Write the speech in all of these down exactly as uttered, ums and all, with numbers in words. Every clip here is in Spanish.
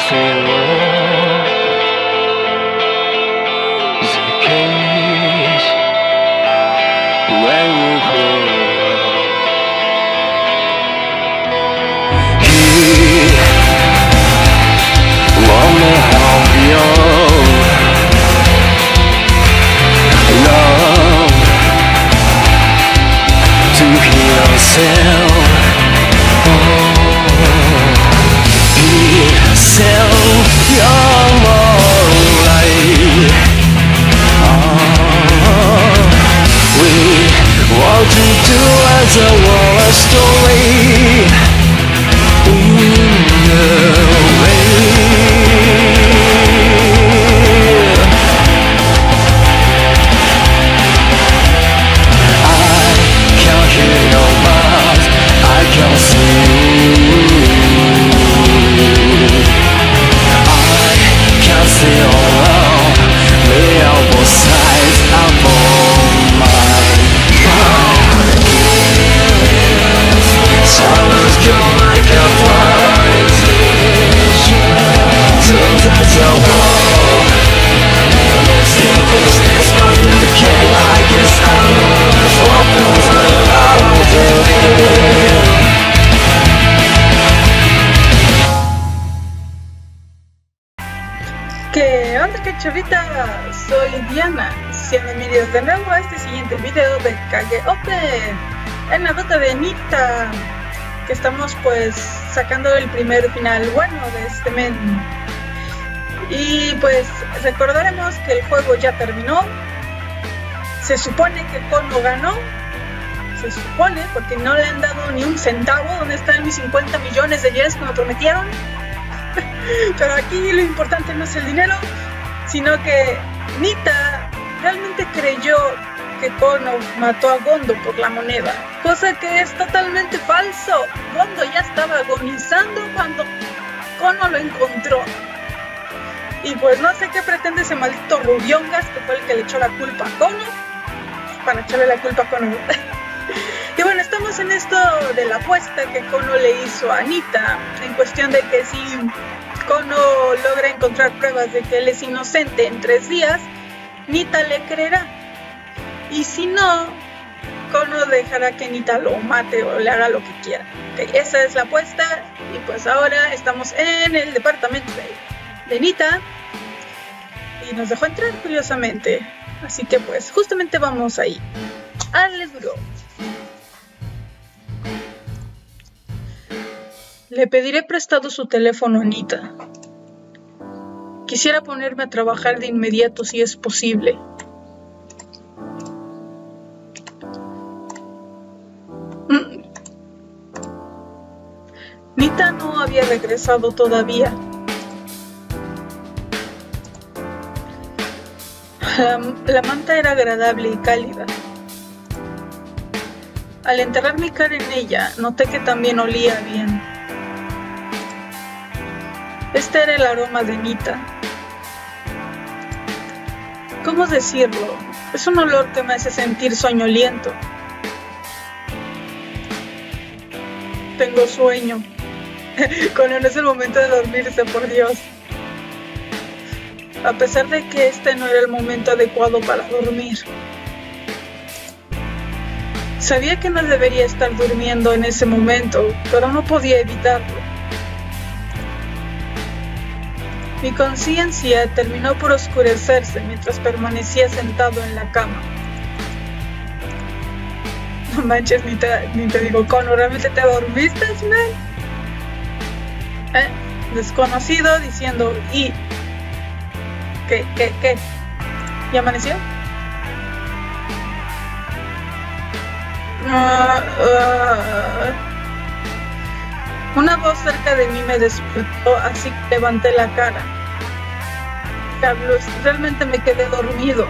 ¿Qué onda, cachorritas? Soy Diana, sean bienvenidos de nuevo a este siguiente video de Kage Open en la ruta de Nita, que estamos pues sacando el primer final bueno de este men. Y pues recordaremos que el juego ya terminó. Se supone que Kono ganó, se supone, porque no le han dado ni un centavo. ¿Dónde están mis cincuenta millones de yenes que me prometieron? Pero aquí lo importante no es el dinero, sino que Nita realmente creyó que Kono mató a Gondo por la moneda, cosa que es totalmente falso. Gondo ya estaba agonizando cuando Kono lo encontró. Y pues no sé qué pretende ese maldito Rubiongas, que fue el que le echó la culpa a Kono, para echarle la culpa a Kono. Y bueno, estamos en esto de la apuesta que Kono le hizo a Nita, en cuestión de que si Kono logra encontrar pruebas de que él es inocente en tres días, Nita le creerá. Y si no, Kono dejará que Nita lo mate o le haga lo que quiera. Okay, esa es la apuesta. Y pues ahora estamos en el departamento de, de Nita. Y nos dejó entrar, curiosamente. Así que pues justamente vamos ahí. ¡Ale duro! Le pediré prestado su teléfono a Nita. Quisiera ponerme a trabajar de inmediato si es posible. Mm. Nita no había regresado todavía. La, la manta era agradable y cálida. Al enterrar mi cara en ella, noté que también olía bien. Este era el aroma de Nita. ¿Cómo decirlo? Es un olor que me hace sentir soñoliento. Tengo sueño. Cuando no es el momento de dormirse, por Dios. A pesar de que este no era el momento adecuado para dormir. Sabía que no debería estar durmiendo en ese momento, pero no podía evitarlo. Mi conciencia terminó por oscurecerse mientras permanecía sentado en la cama. No manches, ni te, ni te digo, Kono, ¿realmente te dormiste, man? ¿Eh? Desconocido diciendo, ¿y? ¿Qué, qué, qué? ¿Ya amaneció? Uh, uh, una voz cerca de mí me despertó, así que levanté la cara. Carlos, realmente me quedé dormido.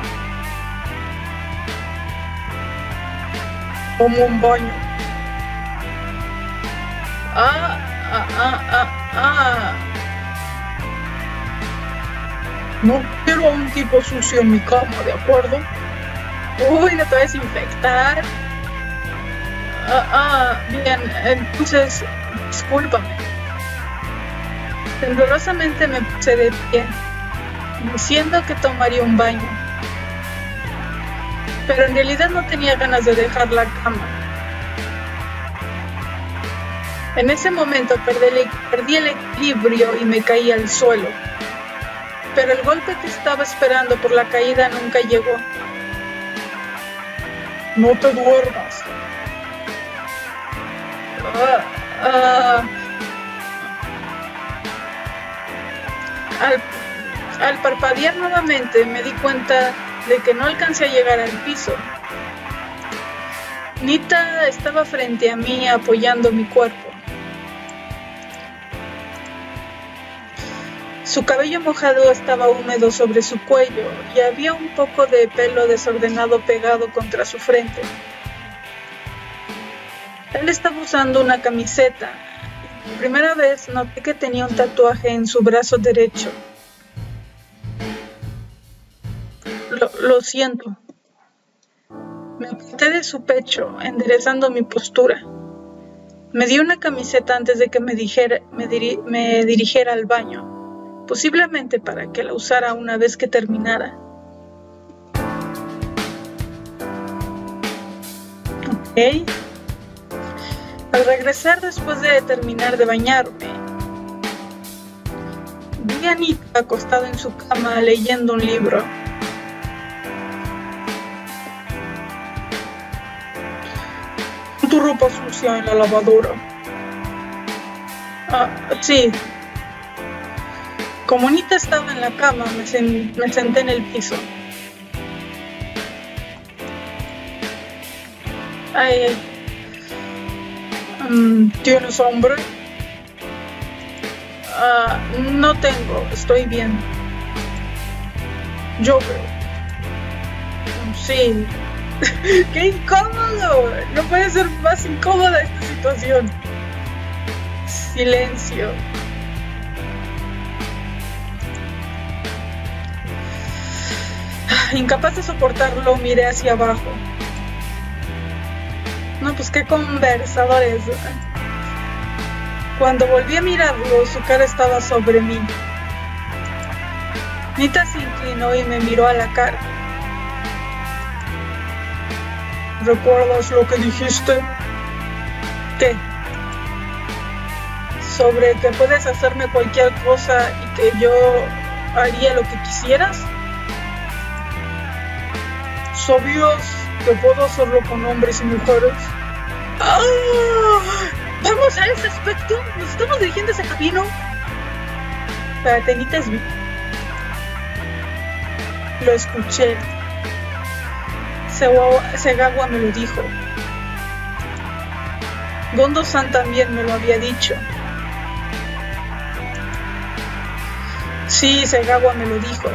Como un baño. Ah, ah, ah, ah, ah. No quiero a un tipo sucio en mi cama, ¿de acuerdo? Uy, no te vas a desinfectar. Ah, ah, bien, entonces, discúlpame. Temblorosamente me puse de pie, diciendo que tomaría un baño. Pero en realidad no tenía ganas de dejar la cama. En ese momento perdí el, perdí el equilibrio y me caí al suelo. Pero el golpe que estaba esperando por la caída nunca llegó. No te duermas. Uh, uh, al, al parpadear nuevamente me di cuenta de que no alcancé a llegar al piso. Nita estaba frente a mí apoyando mi cuerpo. Su cabello mojado estaba húmedo sobre su cuello y había un poco de pelo desordenado pegado contra su frente. Él estaba usando una camiseta. Por primera vez noté que tenía un tatuaje en su brazo derecho. Lo, lo siento. Me aparté de su pecho, enderezando mi postura. Me dio una camiseta antes de que me, dijera, me, diri, me dirigiera al baño. Posiblemente para que la usara una vez que terminara. Ok. Al regresar después de terminar de bañarme, vi a Anita acostado en su cama leyendo un libro. Tu ropa sucia en la lavadora. Ah, sí. Como Anita estaba en la cama, me, sen me senté en el piso. Ay, um, ¿Tienes hambre? Uh, no tengo, estoy bien. Yo veo. Sí. ¡Qué incómodo! No puede ser más incómoda esta situación. Silencio. Incapaz de soportarlo, miré hacia abajo. No, pues qué conversadores. Cuando volví a mirarlo, su cara estaba sobre mí. Nita se inclinó y me miró a la cara. ¿Recuerdas lo que dijiste? ¿Qué? ¿Sobre que puedes hacerme cualquier cosa y que yo haría lo que quisieras? ¿Sabías que puedo hacerlo con hombres y mujeres? ¡Oh! ¿Vamos a ese aspecto? ¿Nos estamos dirigiendo a ese camino? Espérate, Nita es viva. Lo escuché. Segawa me lo dijo. Gondo-san también me lo había dicho. Sí, Segawa me lo dijo.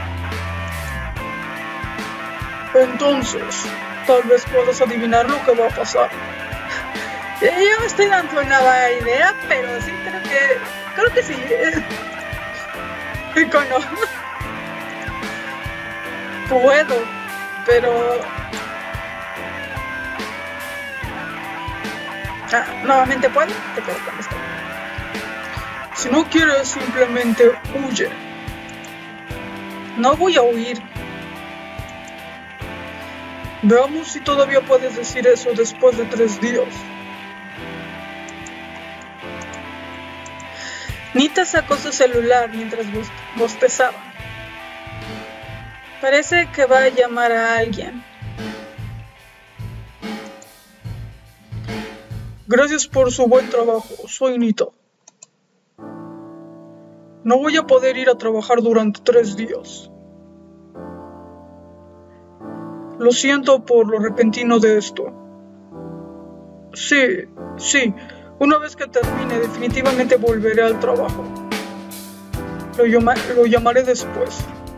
Entonces, tal vez puedas adivinar lo que va a pasar. Yo me estoy dando una vaga idea, pero sí creo que... Creo que sí. ¿Cómo no? Puedo, pero... Ah, nuevamente puedo. Te quedo con esto. Si no quieres, simplemente huye. No voy a huir. Veamos si todavía puedes decir eso después de tres días. Nita sacó su celular mientras bostezaba. Parece que va a llamar a alguien. Gracias por su buen trabajo, soy Nita. No voy a poder ir a trabajar durante tres días. Lo siento por lo repentino de esto. Sí, sí, una vez que termine definitivamente volveré al trabajo. Lo, llama lo llamaré después.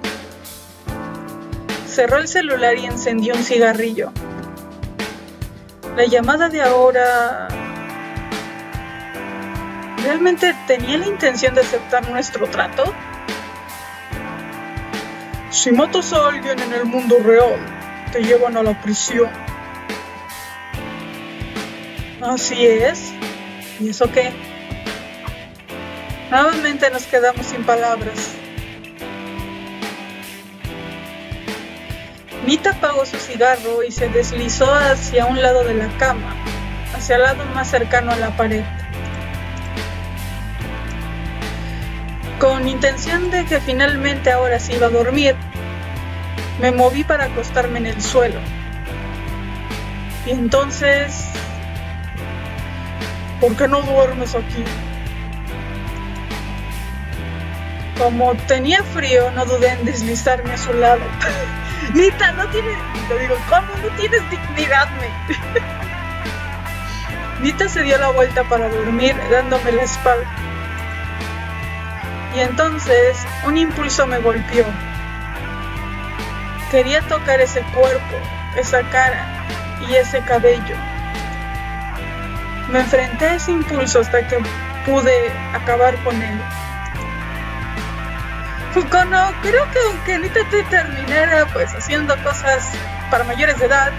Cerró el celular y encendió un cigarrillo. La llamada de ahora... ¿Realmente tenía la intención de aceptar nuestro trato? Si matas a alguien en el mundo real, te llevan a la prisión. Así es. ¿Y eso qué? Nuevamente nos quedamos sin palabras. Nita apagó su cigarro y se deslizó hacia un lado de la cama, hacia el lado más cercano a la pared, con intención de que finalmente ahora sí iba a dormir. Me moví para acostarme en el suelo. Y entonces... ¿Por qué no duermes aquí? Como tenía frío, no dudé en deslizarme a su lado. Nita, no tienes... Te digo, ¿cómo no tienes dignidad, me? Nita se dio la vuelta para dormir, dándome la espalda. Y entonces, un impulso me golpeó. Quería tocar ese cuerpo, esa cara y ese cabello. Me enfrenté a ese impulso hasta que pude acabar con él. Fukono, creo que aunque Nita te terminara pues haciendo cosas para mayores de edad,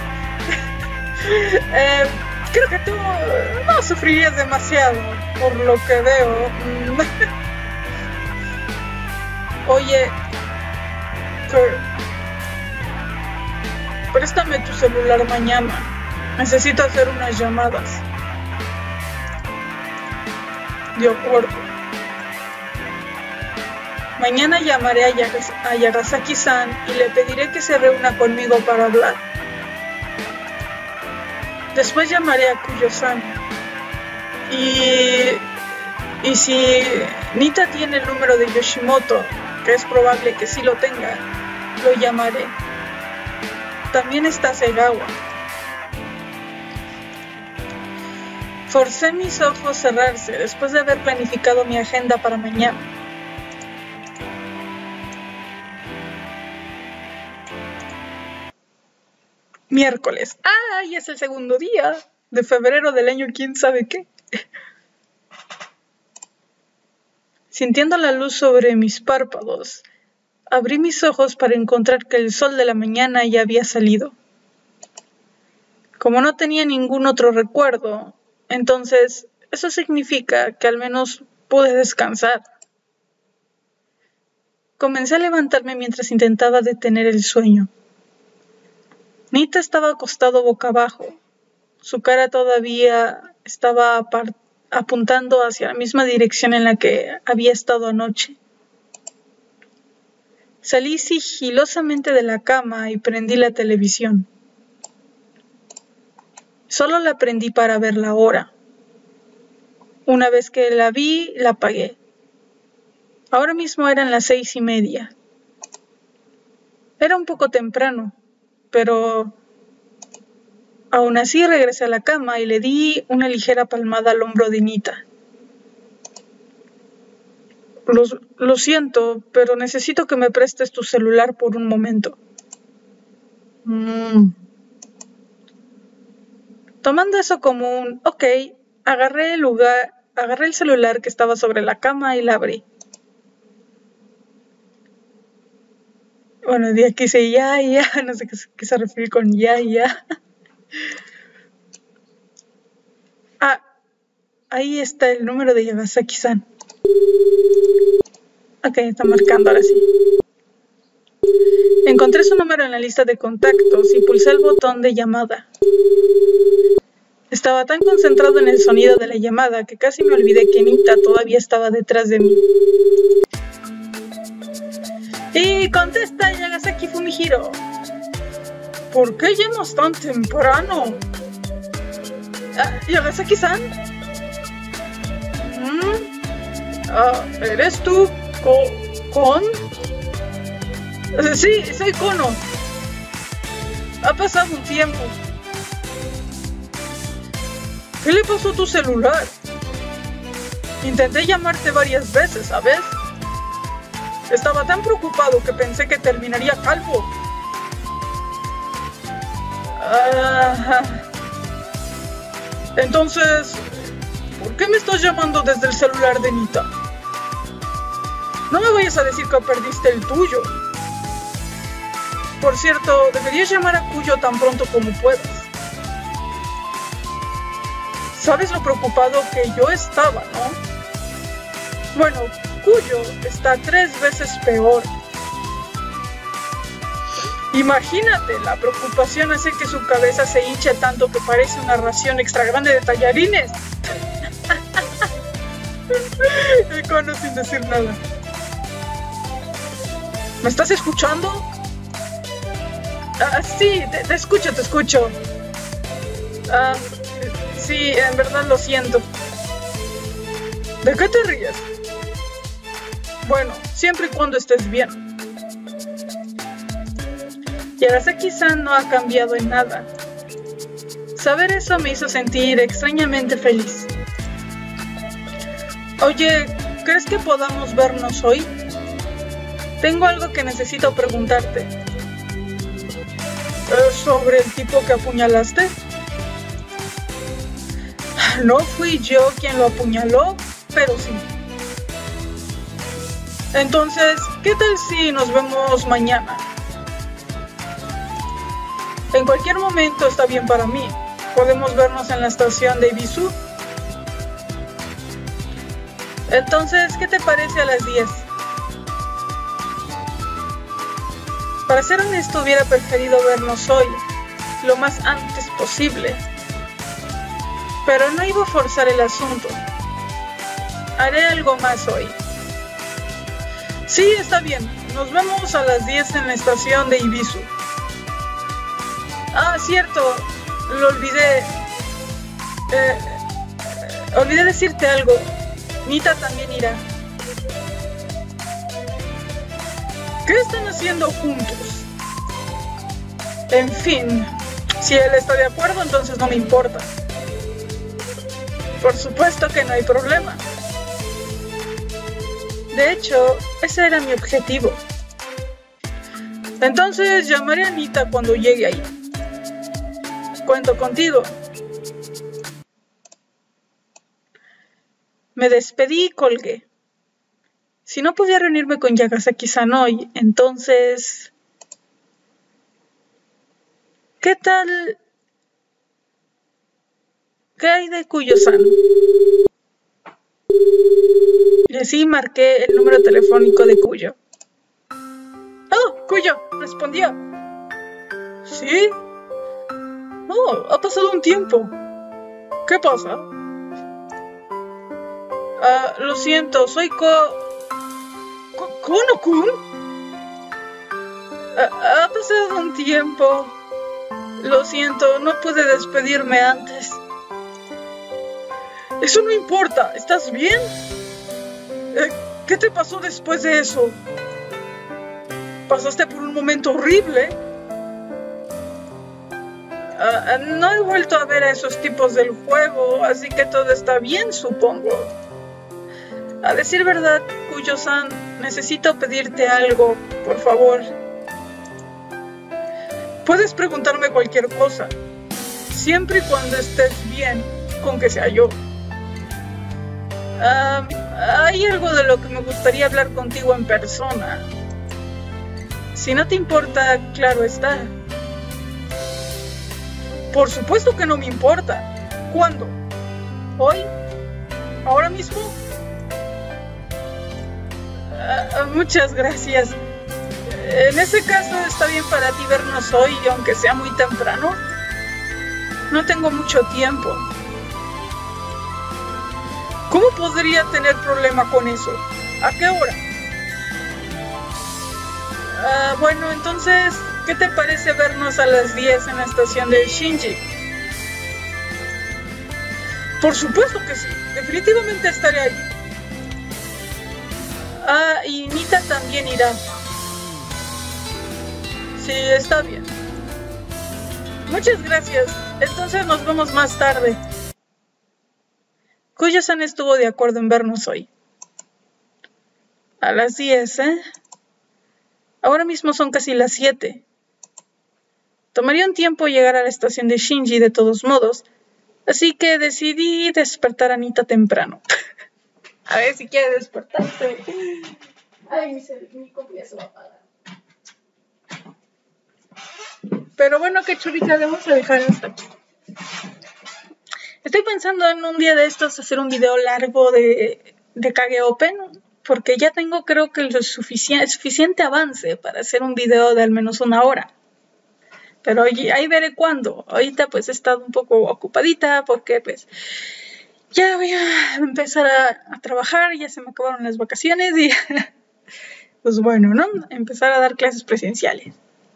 eh, creo que tú no sufrirías demasiado, por lo que veo. Oye, Kurt, préstame tu celular mañana. Necesito hacer unas llamadas. De acuerdo. Mañana llamaré a, Yagas a Yagasaki-san y le pediré que se reúna conmigo para hablar. Después llamaré a Kuyo-san. Y... Y si Nita tiene el número de Yoshimoto, que es probable que sí lo tenga, lo llamaré. También está Segawa. Forcé mis ojos cerrarse después de haber planificado mi agenda para mañana. Miércoles. ¡Ah! Y es el segundo día de febrero del año quién sabe qué. Sintiendo la luz sobre mis párpados, abrí mis ojos para encontrar que el sol de la mañana ya había salido. Como no tenía ningún otro recuerdo, entonces eso significa que al menos pude descansar. Comencé a levantarme mientras intentaba detener el sueño. Nita estaba acostado boca abajo. Su cara todavía estaba apuntando hacia la misma dirección en la que había estado anoche. Salí sigilosamente de la cama y prendí la televisión. Solo la prendí para ver la hora. Una vez que la vi, la apagué. Ahora mismo eran las seis y media. Era un poco temprano, pero aún así regresé a la cama y le di una ligera palmada al hombro de Nita. Lo, lo siento, pero necesito que me prestes tu celular por un momento. Mm. Tomando eso como un ok, agarré el lugar, agarré el celular que estaba sobre la cama y la abrí. Bueno, de aquí dice ya, ya, no sé qué, qué se refiere con ya, ya. Ah, ahí está el número de Yagasaki-san. Ok, está marcando ahora sí. Encontré su número en la lista de contactos y pulsé el botón de llamada. Estaba tan concentrado en el sonido de la llamada que casi me olvidé que Nita todavía estaba detrás de mí. Y contesta Yagasaki Fumihiro. ¿Por qué llamas tan temprano? Ah, ¿Yagasaki-san? ¿Mm? Ah, ¿eres tú, Ko Kon? Sí, soy Kono. Ha pasado un tiempo. ¿Qué le pasó a tu celular? Intenté llamarte varias veces, ¿sabes? Estaba tan preocupado que pensé que terminaría calvo. Ah, entonces, ¿por qué me estás llamando desde el celular de Nita? No me vayas a decir que perdiste el tuyo. Por cierto, deberías llamar a Kuyo tan pronto como puedas. ¿Sabes lo preocupado que yo estaba, no? Bueno, Cuyo está tres veces peor. Imagínate, la preocupación hace que su cabeza se hinche tanto que parece una ración extra grande de tallarines. El cono sin decir nada. ¿Me estás escuchando? Ah, sí, te, te escucho, te escucho. Ah, sí, en verdad lo siento. ¿De qué te ríes? Bueno, siempre y cuando estés bien. Y Arasaki-san no ha cambiado en nada. Saber eso me hizo sentir extrañamente feliz. Oye, ¿crees que podamos vernos hoy? Tengo algo que necesito preguntarte. ¿Sobre el tipo que apuñalaste? No fui yo quien lo apuñaló, pero sí. Entonces, ¿qué tal si nos vemos mañana? En cualquier momento está bien para mí. Podemos vernos en la estación de Ibisu. Entonces, ¿qué te parece a las diez? Para ser honesto, hubiera preferido vernos hoy, lo más antes posible. Pero no iba a forzar el asunto. Haré algo más hoy. Sí, está bien. Nos vemos a las diez en la estación de Ibisu. Ah, cierto, lo olvidé. Eh, eh, olvidé decirte algo. Nita también irá. ¿Qué están haciendo juntos? En fin, si él está de acuerdo, entonces no me importa. Por supuesto que no hay problema. De hecho, ese era mi objetivo. Entonces llamaré a Nita cuando llegue ahí. Cuento contigo. Me despedí y colgué. Si no podía reunirme con Yagasaki-san hoy, entonces... ¿Qué tal? ¿Qué hay de Kuyo-san? Y así marqué el número telefónico de Kuyo. ¡Oh, Kuyo! Respondió. ¿Sí? Oh, ha pasado un tiempo. ¿Qué pasa? Ah, lo siento, soy Ko... Ko- ¿Kono-kun? Ah, ha pasado un tiempo. Lo siento, no pude despedirme antes. Eso no importa, ¿estás bien? Eh, ¿Qué te pasó después de eso? ¿Pasaste por un momento horrible? Uh, no he vuelto a ver a esos tipos del juego, así que todo está bien, supongo. A decir verdad, Kuyo-san, necesito pedirte algo, por favor. Puedes preguntarme cualquier cosa, siempre y cuando estés bien, con que sea yo. Uh, hay algo de lo que me gustaría hablar contigo en persona. Si no te importa, claro está. Por supuesto que no me importa. ¿Cuándo? ¿Hoy? ¿Ahora mismo? Uh, muchas gracias. En ese caso, ¿está bien para ti vernos hoy, aunque sea muy temprano? No tengo mucho tiempo. ¿Cómo podría tener problema con eso? ¿A qué hora? Uh, bueno, entonces, ¿qué te parece vernos a las diez en la estación de Shinji? Por supuesto que sí, definitivamente estaré ahí. Ah, y Nita también irá. Sí, está bien. Muchas gracias, entonces nos vemos más tarde. Kuyo-san estuvo de acuerdo en vernos hoy. A las diez, ¿eh? Ahora mismo son casi las siete. Tomaría un tiempo llegar a la estación de Shinji de todos modos, así que decidí despertar a Nita temprano. A ver si quiere despertarse. Ay, mi, mi compu ya se va a apagar. Pero bueno, que churita, vamos a dejar hasta aquí. Estoy pensando en un día de estos hacer un video largo de de Kage Open, porque ya tengo creo que el suficiente, suficiente avance para hacer un video de al menos una hora. Pero ahí veré cuándo. Ahorita pues he estado un poco ocupadita porque pues ya voy a empezar a, a trabajar, ya se me acabaron las vacaciones y pues bueno, ¿no? Empezar a dar clases presenciales.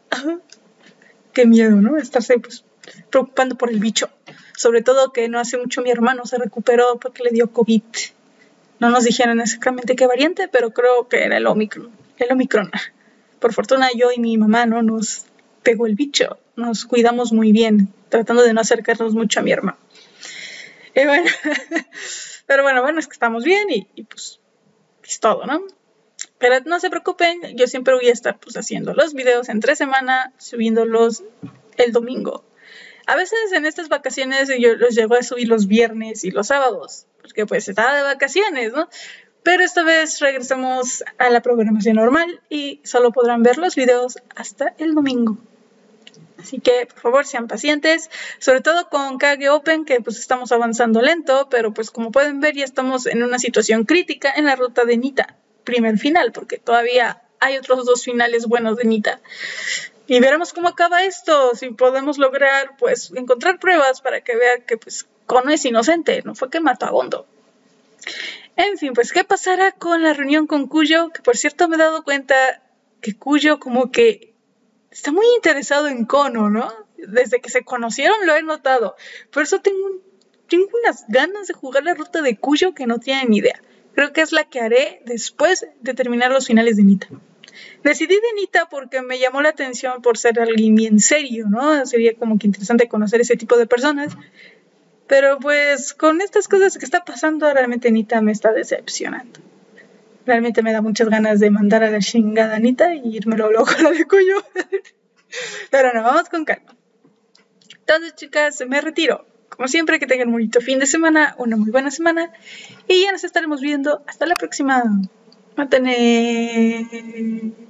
Qué miedo, ¿no? Estarse pues preocupando por el bicho. Sobre todo que no hace mucho mi hermano se recuperó porque le dio COVID. No nos dijeron exactamente qué variante, pero creo que era el Omicron. El Omicron. Por fortuna yo y mi mamá no nos pegó el bicho. Nos cuidamos muy bien, tratando de no acercarnos mucho a mi hermano. Y bueno, pero bueno, bueno, es que estamos bien y, y pues es todo, ¿no? Pero no se preocupen, yo siempre voy a estar pues haciendo los videos entre semana, subiéndolos el domingo. A veces en estas vacaciones yo los llego a subir los viernes y los sábados, porque pues estaba de vacaciones, ¿no? Pero esta vez regresamos a la programación normal y solo podrán ver los videos hasta el domingo. Así que, por favor, sean pacientes, sobre todo con Kage Open, que pues estamos avanzando lento, pero pues como pueden ver ya estamos en una situación crítica en la ruta de Nita, primer final, porque todavía hay otros dos finales buenos de Nita. Y veremos cómo acaba esto, si podemos lograr, pues, encontrar pruebas para que vean que, pues, Kono es inocente, no fue que mató a Gondo. En fin, pues, ¿qué pasará con la reunión con Kuyo? Que, por cierto, me he dado cuenta que Kuyo como que está muy interesado en Kono, ¿no? Desde que se conocieron lo he notado. Por eso tengo, tengo unas ganas de jugar la ruta de Kuyo que no tienen ni idea. Creo que es la que haré después de terminar los finales de Nita. Decidí de Nita porque me llamó la atención por ser alguien bien serio, ¿no? Sería como que interesante conocer ese tipo de personas. Pero pues con estas cosas que está pasando, realmente Nita me está decepcionando. Realmente me da muchas ganas de mandar a la chingada a Nita y irme luego con la de Kuyo. Pero no, vamos con calma. Entonces, chicas, me retiro. Como siempre, que tengan un bonito fin de semana, una muy buena semana. Y ya nos estaremos viendo. Hasta la próxima. Matane.